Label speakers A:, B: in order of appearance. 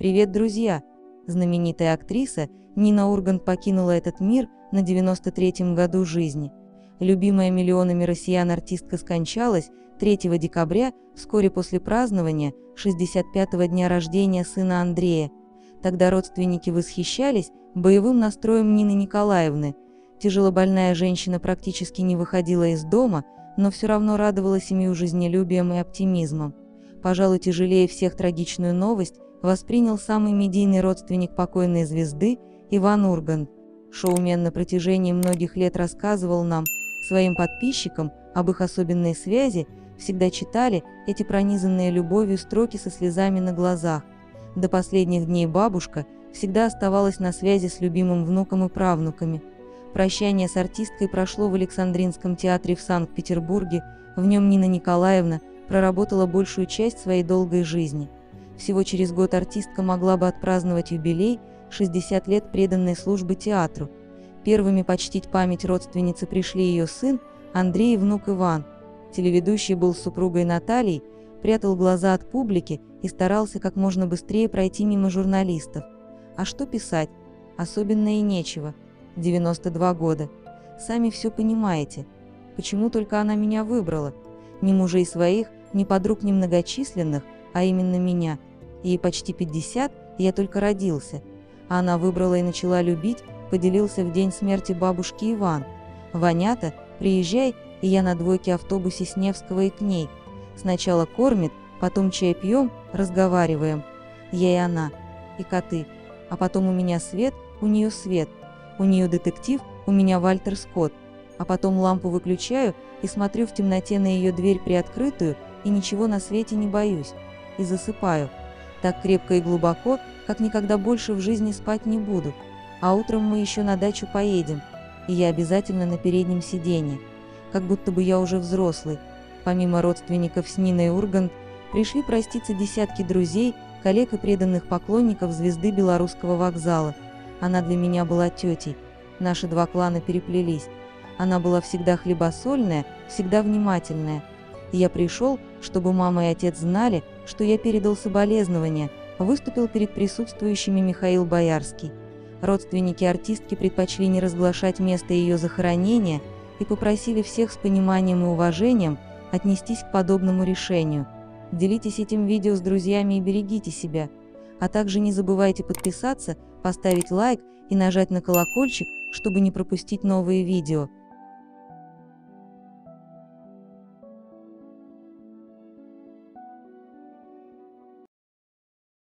A: Привет, друзья! Знаменитая актриса Нина Ургант покинула этот мир на 93-м году жизни. Любимая миллионами россиян артистка скончалась 3 декабря, вскоре после празднования 65-го дня рождения сына Андрея. Тогда родственники восхищались боевым настроем Нины Николаевны. Тяжелобольная женщина практически не выходила из дома, но все равно радовала семью жизнелюбием и оптимизмом. Пожалуй, тяжелее всех трагичную новость воспринял самый медийный родственник покойной звезды Иван Ургант. Шоумен на протяжении многих лет рассказывал нам, своим подписчикам, об их особенной связи, всегда читали эти пронизанные любовью строки со слезами на глазах. До последних дней бабушка всегда оставалась на связи с любимым внуком и правнуками. Прощание с артисткой прошло в Александринском театре в Санкт-Петербурге, в нем Нина Николаевна проработала большую часть своей долгой жизни. Всего через год артистка могла бы отпраздновать юбилей 60 лет преданной службы театру. Первыми почтить память родственницы пришли ее сын Андрей и внук Иван. Телеведущий был с супругой Натальей, прятал глаза от публики и старался как можно быстрее пройти мимо журналистов. А что писать? Особенно и нечего. 92 года. Сами все понимаете. Почему только она меня выбрала? Ни мужей своих, ни подруг немногочисленных, а именно меня. Ей почти 50, я только родился. А она выбрала и начала любить, поделился в день смерти бабушки Иван. «Ванята, приезжай», и я на двойке автобусе с Невского и к ней. Сначала кормит, потом чай пьем, разговариваем. Я и она, и коты. А потом у меня свет, у нее свет. У нее детектив, у меня Вальтер Скотт. А потом лампу выключаю и смотрю в темноте на ее дверь приоткрытую, и ничего на свете не боюсь. И засыпаю. Так крепко и глубоко, как никогда больше в жизни спать не буду. А утром мы еще на дачу поедем. И я обязательно на переднем сиденье. Как будто бы я уже взрослый. Помимо родственников с Ниной Ургант, пришли проститься десятки друзей, коллег и преданных поклонников звезды Белорусского вокзала. Она для меня была тетей. Наши два клана переплелись. Она была всегда хлебосольная, всегда внимательная. Я пришел, чтобы мама и отец знали, что я передал соболезнования, выступил перед присутствующими Михаил Боярский. Родственники артистки предпочли не разглашать место ее захоронения и попросили всех с пониманием и уважением отнестись к подобному решению. Делитесь этим видео с друзьями и берегите себя. А также не забывайте подписаться, поставить лайк и нажать на колокольчик, чтобы не пропустить новые видео.